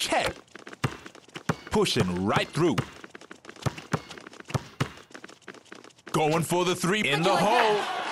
check. Pushing right through. Going for the three in the hole.